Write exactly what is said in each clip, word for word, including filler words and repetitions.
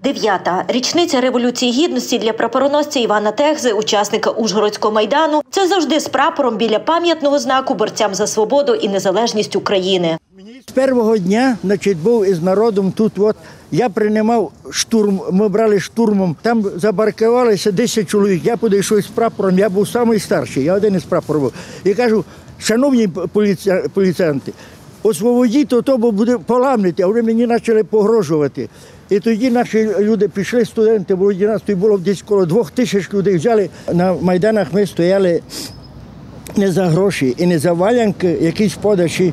Дев'ята річниця Революції Гідності для прапороносця Івана Техзи, учасника Ужгородського майдану, це завжди з прапором біля пам'ятного знаку борцям за свободу і незалежність України. З першого дня, значить, був із народом тут, от, я приймав штурм, ми брали штурмом, там забаркувалися десять чоловік, я підійшов з прапором, я був найстарший, я один із прапорів був. І кажу, шановні поліці... поліціянти, освободіть, то то буде поламнити, а вони мені почали погрожувати. І тоді наші люди пішли, студенти, бо нас тут було десь коло двох тисяч людей, взяли, на Майданах ми стояли не за гроші і не за валянки, якісь подачі,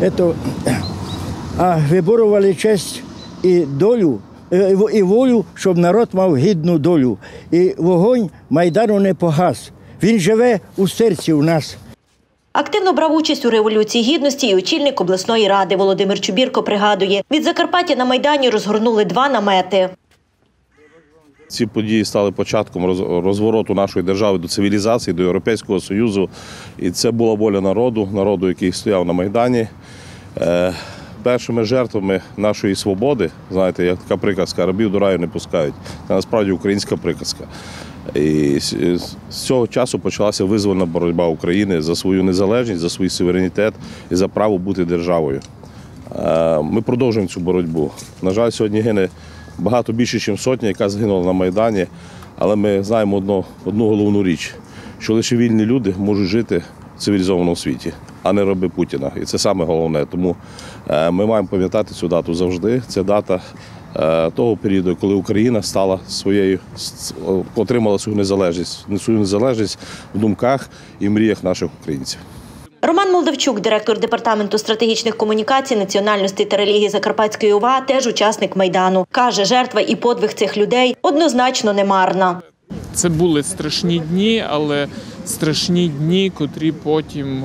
а виборювали честь і долю, і волю, щоб народ мав гідну долю. І вогонь Майдану не погас, він живе у серці у нас. Активно брав участь у Революції Гідності і очільник обласної ради Володимир Чубірко пригадує, від Закарпаття на Майдані розгорнули два намети. Ці події стали початком розвороту нашої держави до цивілізації, до Європейського Союзу. І це була воля народу, народу, який стояв на Майдані. Першими жертвами нашої свободи, знаєте, як така приказка, рабів до раю не пускають. Це насправді українська приказка. І з цього часу почалася визвольна боротьба України за свою незалежність, за свій суверенітет і за право бути державою. Ми продовжуємо цю боротьбу. На жаль, сьогодні гине багато більше, ніж сотня, яка загинула на Майдані, але ми знаємо одну, одну головну річ, що лише вільні люди можуть жити в цивілізованому світі, а не раби Путіна. І це саме головне. Тому ми маємо пам'ятати цю дату завжди. Це дата того періоду, коли Україна стала своєю, отримала свою незалежність, свою незалежність в думках і мріях наших українців. Роман Молдавчук, директор департаменту стратегічних комунікацій, національності та релігії Закарпатської ОВА, теж учасник Майдану. Каже, жертва і подвиг цих людей однозначно не марна. Це були страшні дні, але страшні дні, котрі потім,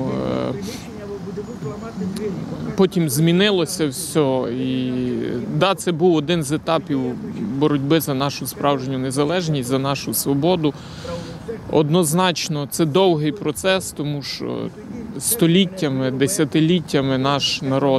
потім змінилося все. І, да, це був один з етапів боротьби за нашу справжню незалежність, за нашу свободу. Однозначно, це довгий процес, тому що століттями, десятиліттями наш народ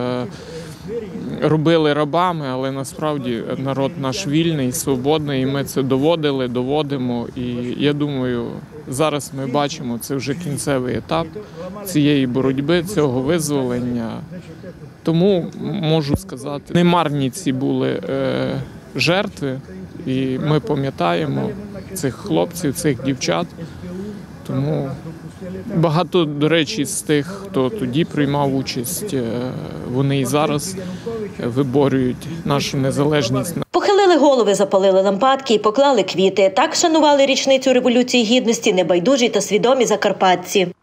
робили рабами, але насправді народ наш вільний, свободний, і ми це доводили, доводимо. І я думаю, зараз ми бачимо, це вже кінцевий етап цієї боротьби, цього визволення. Тому можу сказати, немарні ці були е, жертви, і ми пам'ятаємо цих хлопців, цих дівчат. Тому багато, до речі, з тих, хто тоді приймав участь, вони і зараз виборюють нашу незалежність. Похилили голови, запалили лампадки і поклали квіти. Так шанували річницю Революції Гідності небайдужі та свідомі закарпатці.